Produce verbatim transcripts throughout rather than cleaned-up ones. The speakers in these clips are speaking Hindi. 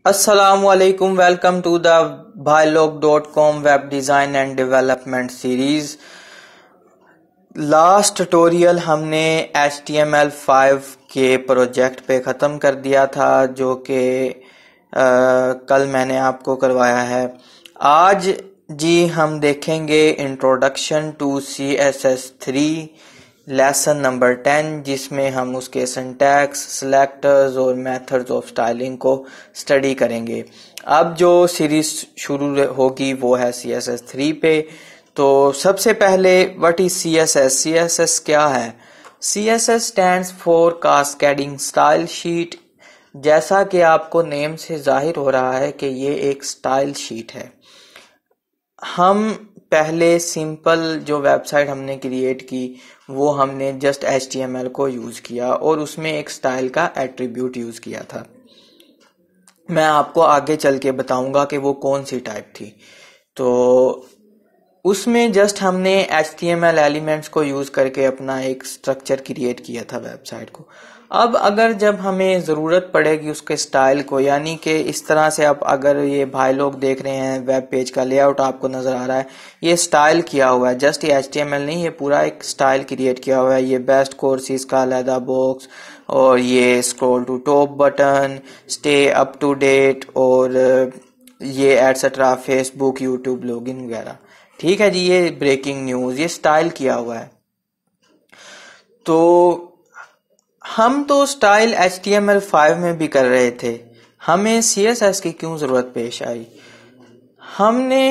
Assalamualaikum. Welcome to the bhylog dot com web design and development series. Last tutorial हमने H T M L five के प्रोजेक्ट पे ख़त्म कर दिया था, जो कि कल मैंने आपको करवाया है। आज जी हम देखेंगे introduction to C S S three lesson number ten, जिसमें हम उसके सिंटैक्स, सेलेक्टर्स और मेथड्स ऑफ स्टाइलिंग को स्टडी करेंगे। अब जो सीरीज शुरू होगी वो है सी एस एस थ्री पे। तो सबसे पहले what is C S S? C S S क्या है? C S S stands for cascading style sheet. जैसा कि आपको नेम से जाहिर हो रहा है कि ये एक स्टाइल शीट है। हम पहले सिंपल जो वेबसाइट हमने क्रिएट की वो हमने just H T M L को यूज किया और उसमें एक स्टाइल का एट्रीब्यूट यूज किया था। मैं आपको आगे चल के बताऊंगा कि वो कौन सी टाइप थी। तो उसमें जस्ट हमने H T M L elements को यूज करके अपना एक स्ट्रक्चर क्रिएट किया था वेबसाइट को। अब अगर जब हमें ज़रूरत पड़ेगी उसके स्टाइल को, यानी कि इस तरह से आप अगर ये भाई लोग देख रहे हैं वेब पेज का लेआउट आपको नज़र आ रहा है, ये स्टाइल किया हुआ है, जस्ट ये एच टी एम एल नहीं, ये पूरा एक स्टाइल क्रिएट किया हुआ है। ये बेस्ट कोर्सेज का अलहदा बॉक्स और ये scroll to top button, stay up to date और ये एटसेट्रा, फेसबुक, यूट्यूब लॉगिन वगैरह। ठीक है जी, ये ब्रेकिंग न्यूज़, ये स्टाइल किया हुआ है। तो हम तो style H T M L five में भी कर रहे थे, हमें सी एस एस की क्यों ज़रूरत पेश आई? हमने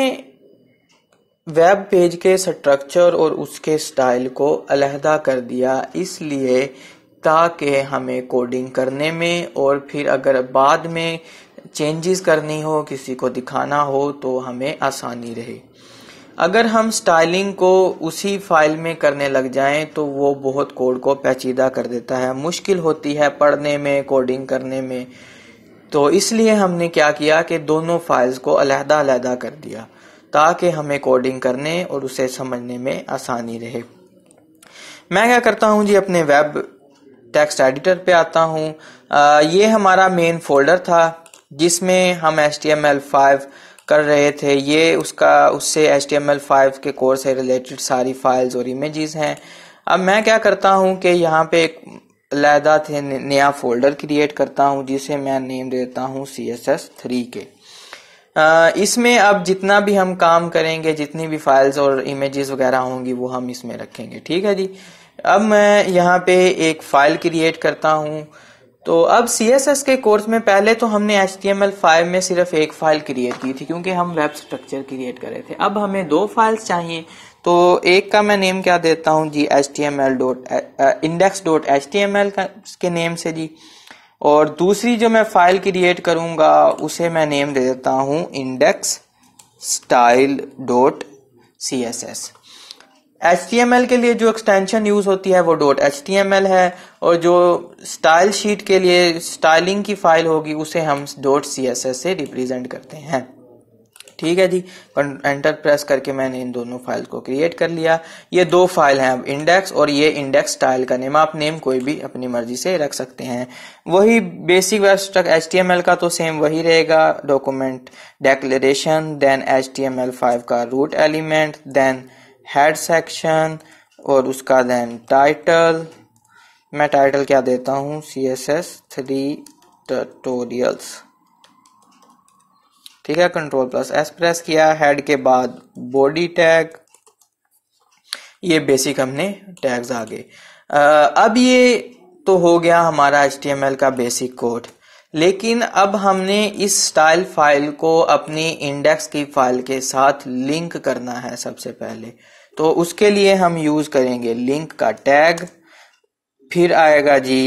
वेब पेज के स्ट्रक्चर और उसके स्टाइल को अलहदा कर दिया, इसलिए ताकि हमें कोडिंग करने में और फिर अगर बाद में चेंजेस करनी हो, किसी को दिखाना हो, तो हमें आसानी रहे। अगर हम स्टाइलिंग को उसी फाइल में करने लग जाएं तो वो बहुत कोड को पेचीदा कर देता है, मुश्किल होती है पढ़ने में, कोडिंग करने में। तो इसलिए हमने क्या किया कि दोनों फाइल्स को अलहदा अलहदा कर दिया ताकि हमें कोडिंग करने और उसे समझने में आसानी रहे। मैं क्या करता हूं जी, अपने वेब टेक्स्ट एडिटर पे आता हूं। ये हमारा मेन फोल्डर था जिसमें हम H T M L five कर रहे थे। ये उसका उससे H T M L five के कोर्स से रिलेटेड सारी फाइल्स और इमेजेस हैं। अब मैं क्या करता हूं कि यहाँ पे एक अलहदा थे नया फोल्डर क्रिएट करता हूं जिसे मैं नेम देता हूं सी एस एस थ्री के। आ, इसमें अब जितना भी हम काम करेंगे, जितनी भी फाइल्स और इमेजेस वगैरह होंगी वो हम इसमें रखेंगे। ठीक है जी। अब मैं यहाँ पे एक फाइल क्रिएट करता हूँ। तो अब सी एस एस के कोर्स में पहले तो हमने H T M L five में सिर्फ एक फाइल क्रिएट की थी क्योंकि हम वेब स्ट्रक्चर क्रिएट कर रहे थे। अब हमें दो फाइल्स चाहिए, तो एक का मैं नेम क्या देता हूँ जी, H T M L dot index dot H T M L के नेम से जी, और दूसरी जो मैं फाइल क्रिएट करूंगा उसे मैं नेम दे देता हूँ index style dot C S S. H T M L के लिए जो एक्सटेंशन यूज होती है वो dot H T M L है, और जो स्टाइल शीट के लिए स्टाइलिंग की फाइल होगी उसे हम डॉट सी एस एस से रिप्रेजेंट करते हैं। ठीक है जी। एंटर प्रेस करके मैंने इन दोनों फाइल को क्रिएट कर लिया। ये दो फाइल हैं अब, इंडेक्स और ये इंडेक्स स्टाइल का नेम। आप नेम कोई भी अपनी मर्जी से रख सकते हैं। वही basic web structure H T M L का तो सेम वही रहेगा, document declaration, then H T M L five का root element, then head section और उसका देन टाइटल। मैं टाइटल क्या देता हूं, C S S three tutorials. ठीक है, कंट्रोल प्लस एस प्रेस किया। हेड के बाद बॉडी टैग, ये बेसिक हमने टैग्स आ गए। अब ये तो हो गया हमारा एच टी एम एल का बेसिक कोड, लेकिन अब हमने इस स्टाइल फाइल को अपनी इंडेक्स की फाइल के साथ लिंक करना है सबसे पहले। तो उसके लिए हम यूज करेंगे लिंक का टैग, फिर आएगा जी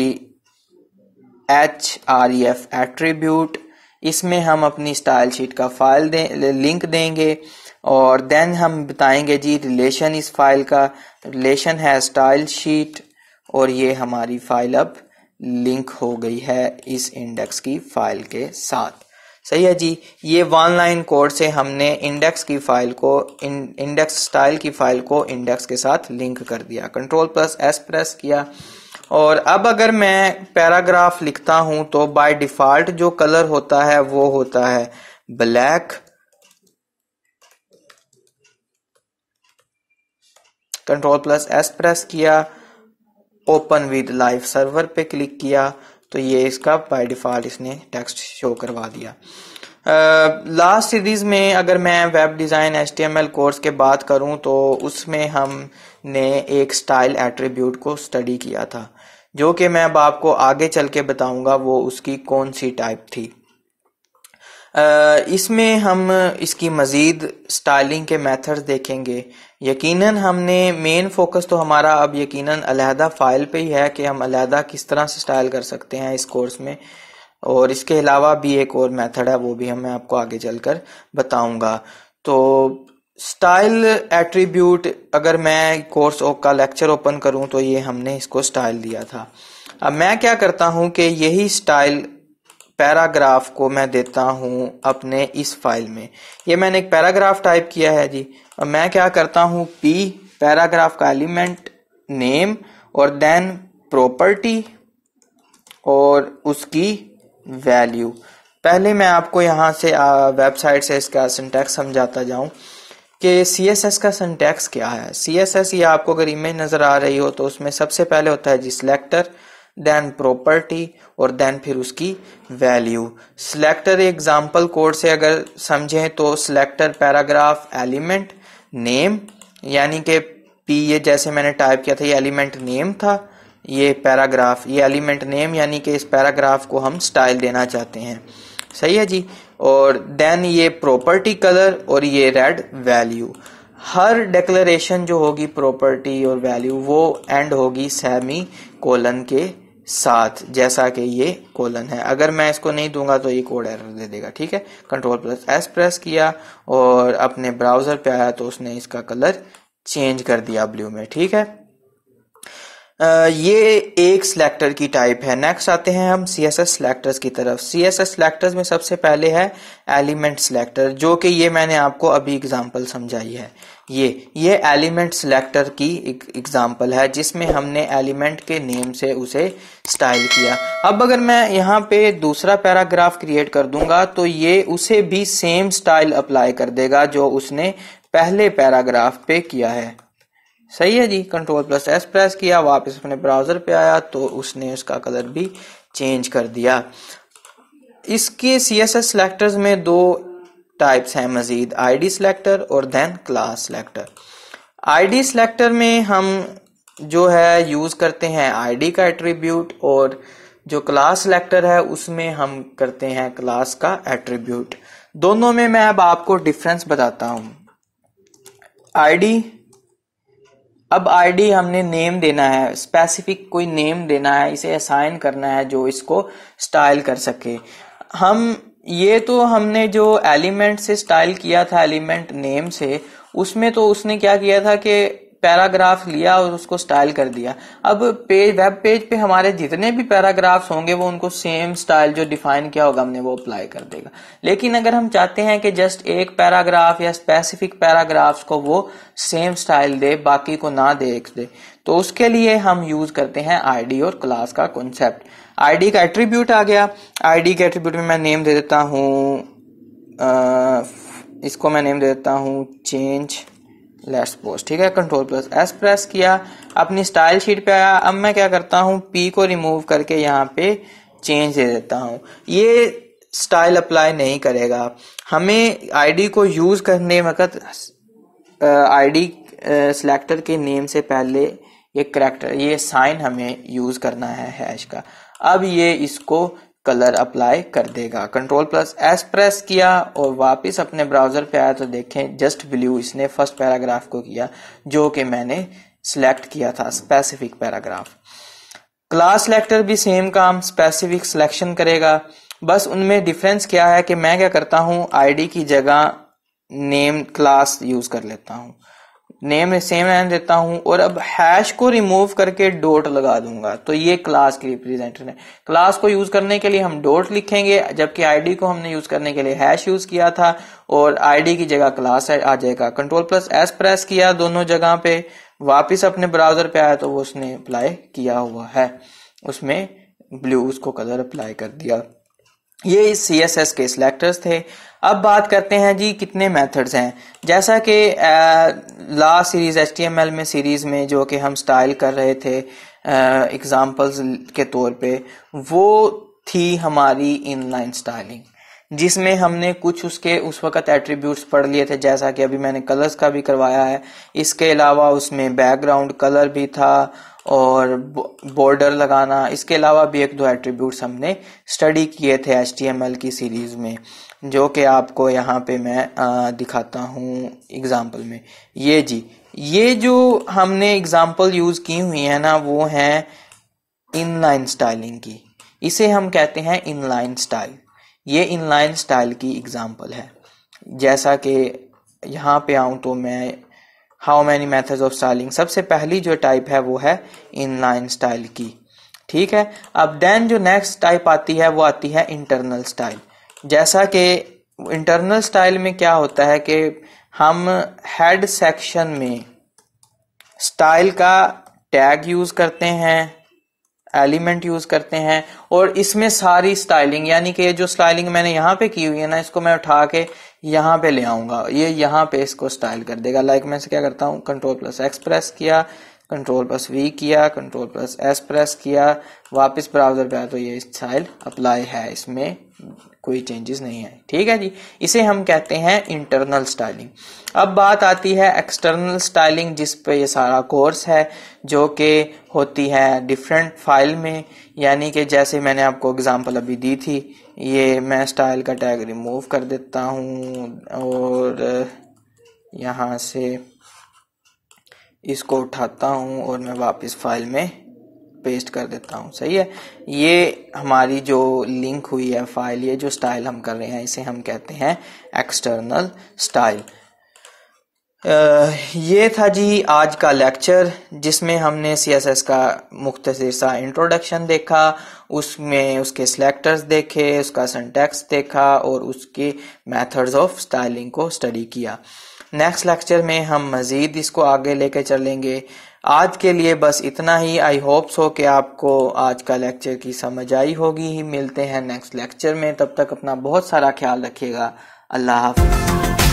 H R E F attribute. इसमें हम अपनी स्टाइल शीट का फाइल दे, लिंक देंगे और देन हम बताएंगे जी रिलेशन इस फाइल का। रिलेशन है स्टाइल शीट और ये हमारी फाइल अब लिंक हो गई है इस इंडेक्स की फाइल के साथ। सही है जी। ये वन लाइन कोड से हमने इंडेक्स की फाइल को इंडेक्स स्टाइल की फाइल को इंडेक्स के साथ लिंक कर दिया। कंट्रोल प्लस एस प्रेस किया और अब अगर मैं पैराग्राफ लिखता हूं तो बाय डिफॉल्ट जो कलर होता है वो होता है black. Control plus S press किया, ओपन विद लाइव सर्वर पे क्लिक किया तो ये इसका बाय डिफॉल्ट इसने टेक्स्ट शो करवा दिया। लास्ट uh, सीरीज में अगर मैं web design H T M L course के बात करूं तो उसमें हमने एक स्टाइल एट्रीब्यूट को स्टडी किया था, जो कि मैं अब आपको आगे चल के बताऊंगा वो उसकी कौन सी टाइप थी। uh, इसमें हम इसकी मजीद स्टाइलिंग के मेथड्स देखेंगे। यकीनन हमने मेन फोकस तो हमारा अब यकीनन अलहदा फाइल पे ही है कि हम अलहदा किस तरह से स्टाइल कर सकते हैं इस कोर्स में, और इसके अलावा भी एक और मेथड है वो भी हम मैं आपको आगे चलकर बताऊंगा। तो स्टाइल एट्रीब्यूट अगर मैं कोर्स का लेक्चर ओपन करूं तो ये हमने इसको स्टाइल दिया था। अब मैं क्या करता हूं कि यही स्टाइल पैराग्राफ को मैं देता हूं अपने इस फाइल में। ये मैंने एक पैराग्राफ टाइप किया है जी। अब मैं क्या करता हूं, पी पैराग्राफ का एलिमेंट नेम और देन प्रॉपर्टी और उसकी वैल्यू। पहले मैं आपको यहाँ से वेबसाइट से इसका सिंटैक्स समझाता जाऊं कि सी एस एस का सिंटैक्स क्या है। सी एस एस ये आपको अगर इमेज नजर आ रही हो तो उसमें सबसे पहले होता है जी सिलेक्टर, देन प्रॉपर्टी और देन फिर उसकी वैल्यू। सिलेक्टर एग्जांपल कोड से अगर समझें तो सिलेक्टर पैराग्राफ एलिमेंट नेम, यानी कि पी ये जैसे मैंने टाइप किया था ये एलिमेंट नेम था, ये पैराग्राफ ये एलिमेंट नेम यानी कि इस पैराग्राफ को हम स्टाइल देना चाहते हैं। सही है जी। और देन ये प्रॉपर्टी कलर और ये रेड वैल्यू। हर डिक्लेरेशन जो होगी प्रॉपर्टी और वैल्यू वो एंड होगी सेमी कोलन के साथ, जैसा कि ये कोलन है। अगर मैं इसको नहीं दूंगा तो ये कोड एरर दे देगा। ठीक है, कंट्रोल प्लस एस प्रेस किया और अपने ब्राउजर पे आया तो उसने इसका कलर चेंज कर दिया ब्लू में। ठीक है, Uh, ये एक सिलेक्टर की टाइप है। नेक्स्ट आते हैं हम सी एस एस सिलेक्टर्स की तरफ। सी एस एस सिलेक्टर्स में सबसे पहले है एलिमेंट सिलेक्टर, जो कि ये मैंने आपको अभी एग्जांपल समझाई है। ये ये एलिमेंट सिलेक्टर की एक एग्जांपल है जिसमें हमने एलिमेंट के नेम से उसे स्टाइल किया। अब अगर मैं यहाँ पे दूसरा पैराग्राफ क्रिएट कर दूंगा तो ये उसे भी सेम स्टाइल अप्लाई कर देगा जो उसने पहले पैराग्राफ पे किया है। सही है जी। कंट्रोल प्लस एस प्रेस किया, वापस अपने ब्राउजर पे आया तो उसने उसका कलर भी चेंज कर दिया। इसके सी एस एस सिलेक्टर्स में दो टाइप्स हैं मजीद, आईडी सिलेक्टर और then class selector. ID selector में हम जो है यूज करते हैं आईडी का एट्रीब्यूट, और जो क्लास सिलेक्टर है उसमें हम करते हैं क्लास का एट्रीब्यूट। दोनों में मैं अब आपको डिफरेंस बताता हूं। आईडी, अब आईडी हमने नेम देना है, स्पेसिफिक कोई नेम देना है, इसे असाइन करना है जो इसको स्टाइल कर सके। हम ये तो हमने जो एलिमेंट से स्टाइल किया था एलिमेंट नेम से, उसमें तो उसने क्या किया था कि पैराग्राफ लिया और उसको स्टाइल कर दिया। अब पेज वेब पेज पे हमारे जितने भी पैराग्राफ्स होंगे वो उनको सेम स्टाइल जो डिफाइन किया होगा हमने वो अप्लाई कर देगा। लेकिन अगर हम चाहते हैं कि जस्ट एक पैराग्राफ या स्पेसिफिक पैराग्राफ्स को वो सेम स्टाइल दे, बाकी को ना देख दे, तो उसके लिए हम यूज करते हैं आईडी और क्लास का कॉन्सेप्ट। आईडी का एट्रीब्यूट आ गया। आईडी के एट्रीब्यूट में मैं नेम दे देता हूं, इसको मैं नेम दे देता हूं चेंज लेट्स पोस्ट। ठीक है, कंट्रोल प्लस एस प्रेस किया, अपनी स्टाइल शीट पे आया। अब मैं क्या करता हूं, पी को रिमूव करके यहाँ पे चेंज दे देता हूं। ये स्टाइल अप्लाई नहीं करेगा। हमें आईडी को यूज करने वक्त आईडी सिलेक्टर के नेम से पहले ये करैक्टर ये साइन हमें यूज करना है हैश का। अब ये इसको कलर अप्लाई कर देगा। कंट्रोल प्लस एस प्रेस किया और वापस अपने ब्राउजर पे आया तो देखें जस्ट ब्लू इसने फर्स्ट पैराग्राफ को किया जो कि मैंने सिलेक्ट किया था स्पेसिफिक पैराग्राफ। क्लास सिलेक्टर भी सेम काम स्पेसिफिक सिलेक्शन करेगा, बस उनमें डिफरेंस क्या है कि मैं क्या करता हूं आईडी की जगह नेम क्लास यूज कर लेता हूं, नेम में सेम रहने देता हूं और अब हैश को रिमूव करके डॉट लगा दूंगा। तो ये क्लास की रिप्रेजेंटेशन है। क्लास को यूज करने के लिए हम डॉट लिखेंगे, जबकि आईडी को हमने यूज करने के लिए हैश यूज किया था और आईडी की जगह क्लास आ जाएगा। कंट्रोल प्लस एस प्रेस किया दोनों जगह पे वापस अपने ब्राउजर पे आया तो वो उसने अप्लाई किया हुआ है, उसमें ब्लू उसको कलर अप्लाई कर दिया। ये सी एस एस के सिलेक्टर्स थे। अब बात करते हैं जी कितने मेथड्स हैं। जैसा कि last series H T M L में सीरीज में जो कि हम स्टाइल कर रहे थे एग्जांपल्स के तौर पे, वो थी हमारी इनलाइन स्टाइलिंग, जिसमें हमने कुछ उसके उस वक्त एट्रीब्यूट्स पढ़ लिए थे, जैसा कि अभी मैंने कलर्स का भी करवाया है। इसके अलावा उसमें बैकग्राउंड कलर भी था और बॉर्डर लगाना, इसके अलावा भी एक दो एट्रीब्यूट्स हमने स्टडी किए थे एच टी एम एल की सीरीज में, जो कि आपको यहाँ पे मैं आ, दिखाता हूँ एग्जाम्पल में। ये जी, ये जो हमने एग्जाम्पल यूज की हुई है ना, वो है इनलाइन स्टाइलिंग की। इसे हम कहते हैं इनलाइन स्टाइल। ये इनलाइन स्टाइल की एग्जाम्पल है। जैसा कि यहाँ पे आऊँ तो मैं how many methods of styling, सबसे पहली जो टाइप है वो है इनलाइन स्टाइल की, ठीक है। अब देन जो नेक्स्ट टाइप आती है वो आती है इंटरनल स्टाइल। जैसा कि इंटरनल स्टाइल में क्या होता है कि हम हेड सेक्शन में स्टाइल का टैग यूज करते हैं, एलिमेंट यूज करते हैं, और इसमें सारी स्टाइलिंग, यानी कि जो स्टाइलिंग मैंने यहाँ पे की हुई है ना, इसको मैं उठा के यहाँ पे ले आऊंगा, ये यहाँ पे इसको स्टाइल कर देगा। लाइक मैं से क्या करता हूँ, कंट्रोल प्लस एक्स प्रेस किया, कंट्रोल प्लस वी किया, कंट्रोल प्लस एस प्रेस किया, वापस ब्राउजर पे आया तो ये स्टाइल अप्लाई है, इसमें कोई चेंजेस नहीं है, ठीक है जी। इसे हम कहते हैं इंटरनल स्टाइलिंग। अब बात आती है एक्सटर्नल स्टाइलिंग, जिस पे ये सारा कोर्स है, जो कि होती है डिफरेंट फाइल में। यानी कि जैसे मैंने आपको एग्जांपल अभी दी थी, ये मैं स्टाइल का टैग रिमूव कर देता हूँ और यहाँ से इसको उठाता हूँ और मैं वापस फाइल में पेस्ट कर देता हूँ, सही है। ये हमारी जो लिंक हुई है फाइल, ये जो स्टाइल हम कर रहे हैं, इसे हम कहते हैं एक्सटर्नल स्टाइल। ये था जी आज का लेक्चर, जिसमें हमने सी एस एस का मुख्तसर सा इंट्रोडक्शन देखा, उसमें उसके सिलेक्टर्स देखे, उसका सिंटैक्स देखा और उसके मेथड्स ऑफ स्टाइलिंग को स्टडी किया। नेक्स्ट लेक्चर में हम मजीद इसको आगे लेके चलेंगे। आज के लिए बस इतना ही। आई होप सो कि आपको आज का लेक्चर की समझ आई होगी। ही मिलते हैं नेक्स्ट लेक्चर में, तब तक अपना बहुत सारा ख्याल रखिएगा। अल्लाह हाफिज।